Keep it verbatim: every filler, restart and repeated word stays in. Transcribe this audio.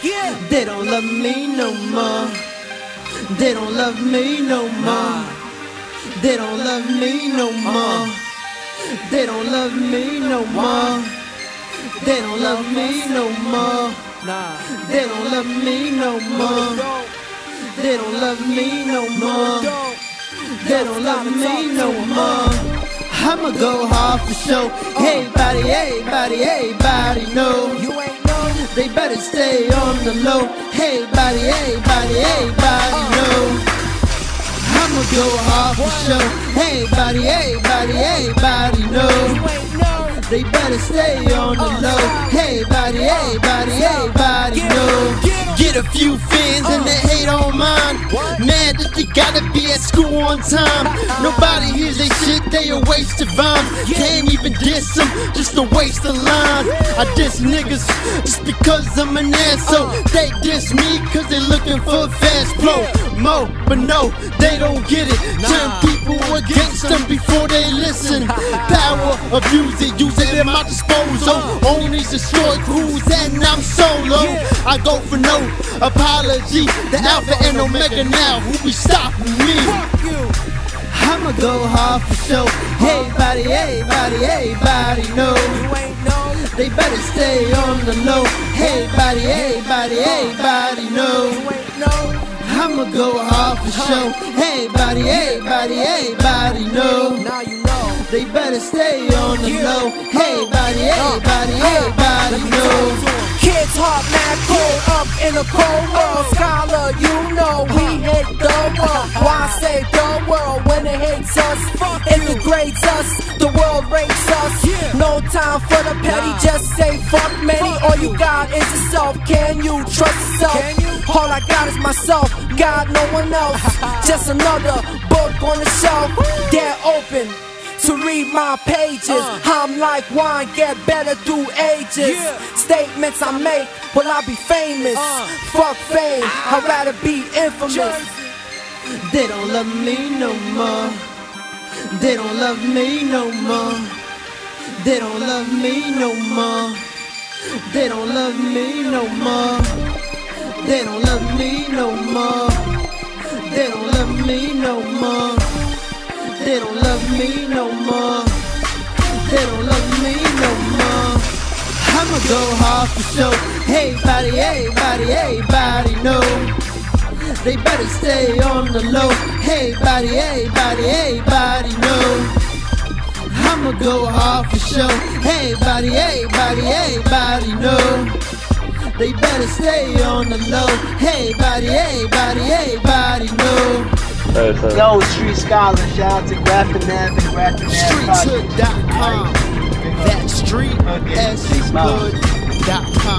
Yeah. They don't love me no more. They don't love me no more. They don't love me no more. They don't love me no more. They don't love me no more. They don't love me no more. They don't love me no more. They don't love me no more. I'ma go hard for sure. Everybody, everybody, everybody know. You ain't know. They better stay on the low. Everybody, everybody, everybody know. I'ma go hard for sure. Everybody, everybody, everybody know. You ain't know. They better stay on the low. Everybody, everybody, everybody know. Get a few fans and they hate on mine. Mad that they gotta be at school on time. Nobody hears they shit, they a waste of rhymes. Can't even diss them, just a waste of lines. I diss niggas just because I'm an asshole. They diss me cause they looking for a fast flow. Mo, but no, they don't get it. Turn people against them before they listen. Power, abuse it, use it at my disposal. Owners destroy crews and I'm solo. I go for no apology. The Alpha and Omega now, who be stopping me? I'ma go hard for sure. Everybody, everybody, everybody know. You ain't know. They better stay on the low. Everybody, everybody, everybody know. You ain't know. I'ma go hard for sure. Everybody, everybody, everybody know. Now you know. They better stay on the low. Everybody, everybody, everybody know. Kids heart mad cold up in a cold world. Scholar, you know we hate the world. Why say the world when it hates us? It degrades us, the world rates us. No time for the petty, just say fuck many. All you got is yourself, can you trust yourself? All I got is myself, God, no one else. Just another book on the shelf. They're open to read my pages. uh, I'm like wine, get better through ages. Yeah. Statements I make, will I be famous? Uh, Fuck fame, I'd rather be infamous. They don't love me no more. They don't love me no more. They don't love me no more. They don't love me no more. They don't love me no more. They don't love me no more. They don't love me no more. They don't love me no more. I'ma go hard for sure. Everybody, everybody, everybody know. They better stay on the low. Everybody, everybody, everybody know. I'ma go hard for sure. Everybody, everybody, everybody know. They better stay on the low. Everybody, everybody, everybody know. Yo, Street Scholar, shout out to Grafton Ave and Grafton Ave. Streetshood dot com. That street S hood dot com.